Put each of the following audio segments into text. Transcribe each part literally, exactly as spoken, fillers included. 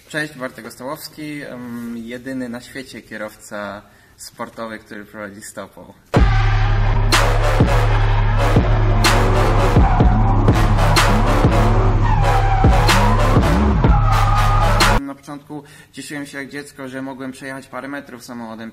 Cześć, Bartek Ostałowski, jedyny na świecie kierowca sportowy, który prowadzi stopą. Na początku cieszyłem się jak dziecko, że mogłem przejechać parę metrów samochodem.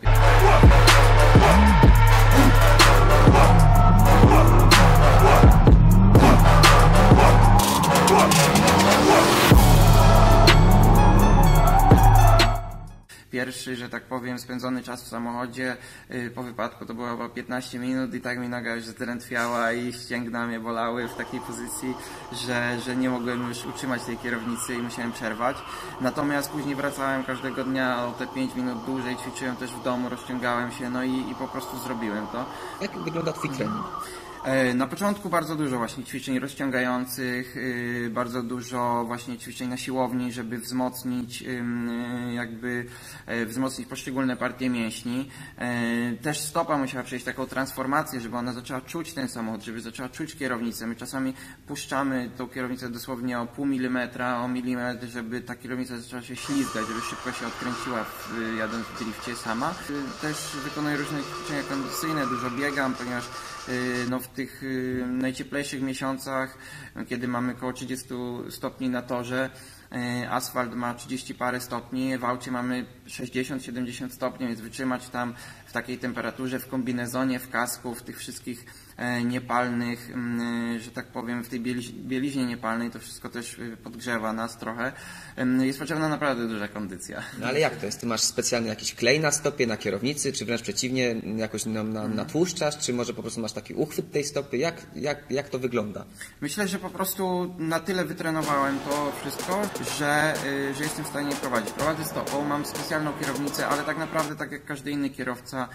Pierwszy, że tak powiem, spędzony czas w samochodzie yy, po wypadku to było chyba piętnaście minut i tak mi noga już zdrętwiała i ścięgna mnie bolały w takiej pozycji, że, że nie mogłem już utrzymać tej kierownicy i musiałem przerwać. Natomiast później wracałem każdego dnia o te pięć minut dłużej, ćwiczyłem też w domu, rozciągałem się, no i, i po prostu zrobiłem to. Jak wygląda twój trening? Na początku bardzo dużo właśnie ćwiczeń rozciągających, bardzo dużo właśnie ćwiczeń na siłowni, żeby wzmocnić jakby wzmocnić poszczególne partie mięśni. Też stopa musiała przejść taką transformację, żeby ona zaczęła czuć ten samochód, żeby zaczęła czuć kierownicę. My czasami puszczamy tą kierownicę dosłownie o pół milimetra, o milimetr, żeby ta kierownica zaczęła się ślizgać, żeby szybko się odkręciła w, jadąc w drifcie sama. Też wykonuję różne ćwiczenia kondycyjne, dużo biegam, ponieważ no, w tych najcieplejszych miesiącach, kiedy mamy około trzydziestu stopni na torze, asfalt ma trzydzieści parę stopni, w aucie mamy sześćdziesiąt siedemdziesiąt stopni, więc wytrzymać tam w takiej temperaturze, w kombinezonie, w kasku, w tych wszystkich niepalnych, że tak powiem, w tej bieliźnie niepalnej, to wszystko też podgrzewa nas trochę. Jest potrzebna naprawdę duża kondycja. No ale jak to jest? Ty masz specjalny jakiś klej na stopie, na kierownicy, czy wręcz przeciwnie, jakoś na, na, natłuszczasz, czy może po prostu masz taki uchwyt tej stopy? Jak, jak, jak to wygląda? Myślę, że po prostu na tyle wytrenowałem to wszystko, że, że jestem w stanie prowadzić. Prowadzę stopą, mam specjalną kierownicę, ale tak naprawdę tak jak każdy inny kierowca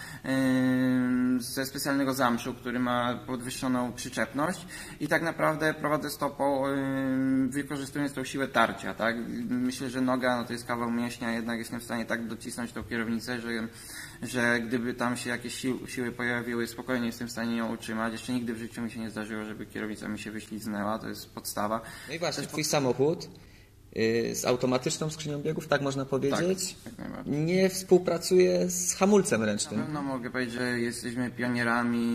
yy, ze specjalnego zamszu, który ma podwyższoną przyczepność i tak naprawdę prowadzę stopą, yy, wykorzystując tą siłę tarcia, tak? Myślę, że noga no to jest kawał mięśnia, jednak jestem w stanie tak docisnąć tą kierownicę, że, że gdyby tam się jakieś sił, siły pojawiły, spokojnie jestem w stanie ją utrzymać. Jeszcze nigdy w życiu mi się nie zdarzyło, żeby kierownica mi się wyśliznęła, to jest podstawa. No i właśnie, twój samochód yy, z automatyczną skrzynią biegów, tak można powiedzieć, tak, tak nie współpracuje z hamulcem ręcznym. Na pewno mogę powiedzieć, że jesteśmy pionierami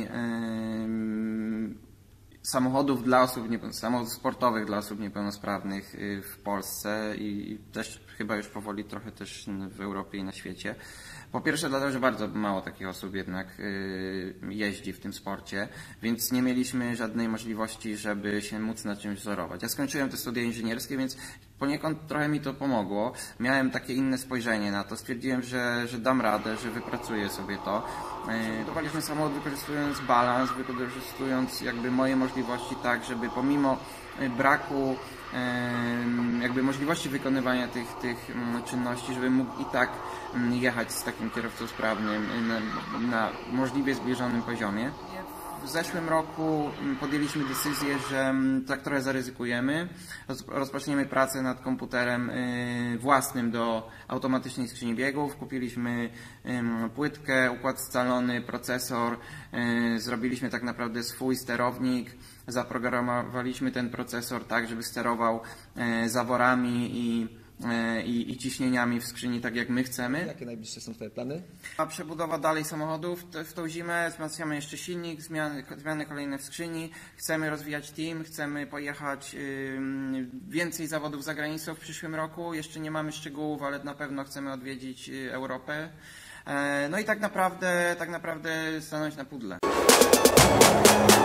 yy, samochodów dla osób, samochodów sportowych dla osób niepełnosprawnych w Polsce i też chyba już powoli trochę też w Europie i na świecie. Po pierwsze dlatego, że bardzo mało takich osób jednak jeździ w tym sporcie, więc nie mieliśmy żadnej możliwości, żeby się móc na czymś wzorować. Ja skończyłem te studia inżynierskie, więc poniekąd trochę mi to pomogło. Miałem takie inne spojrzenie na to. Stwierdziłem, że, że dam radę, że wypracuję sobie to. Budowaliśmy samochód wykorzystując balans, wykorzystując jakby moje możliwości tak, żeby pomimo braku jakby możliwości wykonywania tych, tych czynności, żeby mógł i tak jechać z takim kierowcą sprawnym na, na możliwie zbliżonym poziomie. W zeszłym roku podjęliśmy decyzję, że tak trochę zaryzykujemy. Rozpoczniemy pracę nad komputerem własnym do automatycznej skrzyni biegów. Kupiliśmy płytkę, układ scalony, procesor. Zrobiliśmy tak naprawdę swój sterownik. Zaprogramowaliśmy ten procesor tak, żeby sterował zaworami i I, i ciśnieniami w skrzyni, tak jak my chcemy. Jakie najbliższe są Twoje plany? A przebudowa dalej samochodów w tą zimę, wzmacniamy jeszcze silnik, zmiany, zmiany kolejne w skrzyni, chcemy rozwijać team, chcemy pojechać yy, więcej zawodów za granicą w przyszłym roku, jeszcze nie mamy szczegółów, ale na pewno chcemy odwiedzić Europę. Yy, no i tak naprawdę, tak naprawdę stanąć na pudle.